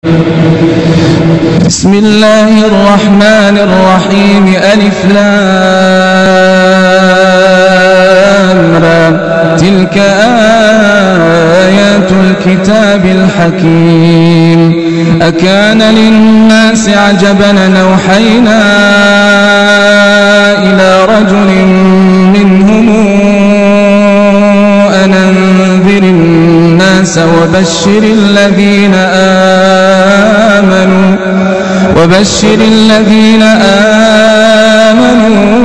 بسم الله الرحمن الرحيم ألف لام را تلك آيات الكتاب الحكيم أكان للناس عجبا أوحينا إلى رجل منهم أن أنذر الناس وبشر الذين آمنوا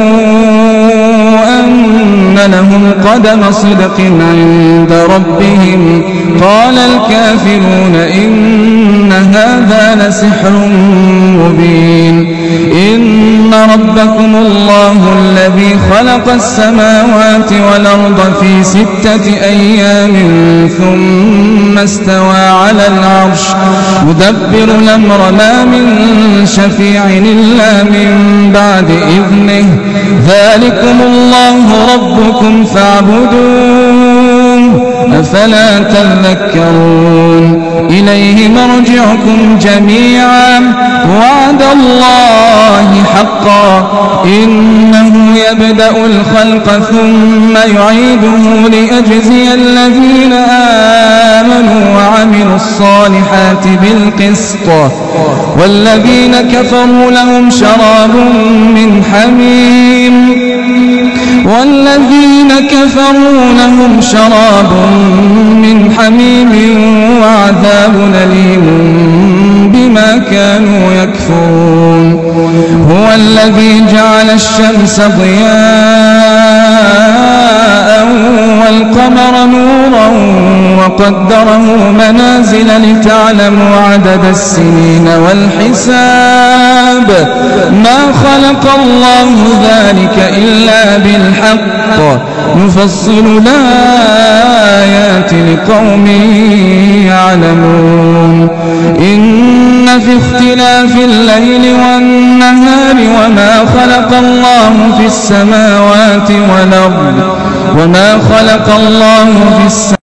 أن لهم قدم صدق عند ربهم قال الكافرون إن هذا لسحر مبين إن ربكم الله الذي خلق السماوات والأرض في 6 أيام ثم استوى على العرش يدبر الأمر ما من شفيع إلا من بعد إذنه ذلكم الله ربكم فاعبدوه أفلا تذكرون إليه مرجعكم جميعا وعد الله حقا إنه يبدأ الخلق ثم يعيده ليجزي الذين آمنوا وعملوا الصالحات بالقسط والذين كفروا لهم شراب من حميم وعذاب أليم بما كانوا يكفرون هو الذي جعل الشمس ضياء والقمر نورا وقدره منازل لتعلموا عدد السنين والحساب ما خلق الله ذلك إلا بالحق نفصل الآيات لقوم يعلمون إن في اختلاف الليل والنهار وما خلق الله في السماوات والأرض